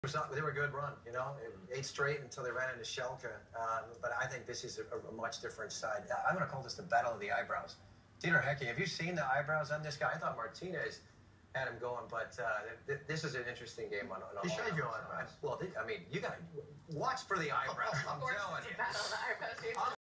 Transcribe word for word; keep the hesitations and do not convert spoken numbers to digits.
They were a good run, you know, eight straight until they ran into Schalke. Uh, but I think this is a, a much different side. I'm going to call this the battle of the eyebrows. Dieter Hecke, have you seen the eyebrows on this guy? I thought Martinez had him going, but uh, th this is an interesting game on, on all. He shave your eyebrows. Well, I mean, you got to watch for the eyebrows. I'm telling you. Battle of the eyebrows, dude.